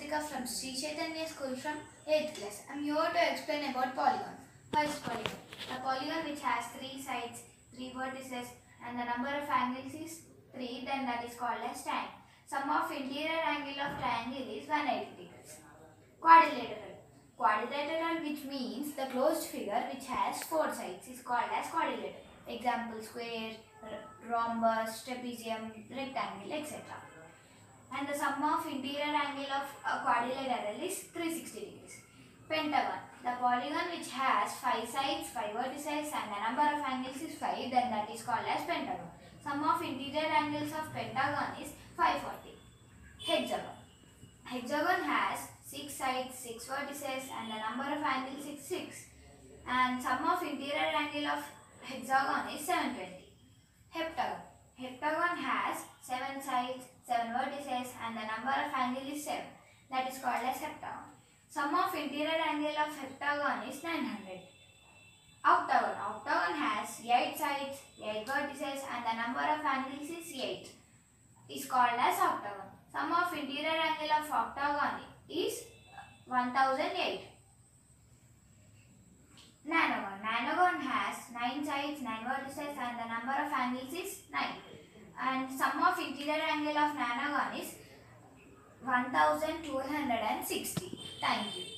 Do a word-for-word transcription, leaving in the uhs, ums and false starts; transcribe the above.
Ritika from Sri Chaitanya School from eighth class. I am here to explain about polygon. First polygon. A polygon which has three sides, three vertices and the number of angles is three, then that is called as triangle. Sum of interior angle of triangle is one hundred eighty degrees. Quadrilateral. Quadrilateral, which means the closed figure which has four sides, is called as quadrilateral. Example: square, rhombus, trapezium, rectangle, et cetera. And the sum of interior angle of a quadrilateral is three hundred sixty degrees. Pentagon. The polygon which has five sides, five vertices and the number of angles is five, then that is called as pentagon. Sum of interior angles of pentagon is five hundred forty. Hexagon. Hexagon has six sides, six vertices and the number of angles is six. And sum of interior angle of hexagon is seven hundred twenty. Heptagon. Heptagon has seven sides, seven vertices and the number of angles is seven. That is called as heptagon. Sum of interior angle of heptagon is nine hundred. Octagon. Octagon has eight sides, eight vertices and the number of angles is eight. Is called as octagon. Sum of interior angle of octagon is one thousand eight. Nonagon. Nonagon has nine sides, nine vertices and the number of angles is nine. And sum of interior angle of nonagon is one thousand two hundred sixty. Thank you.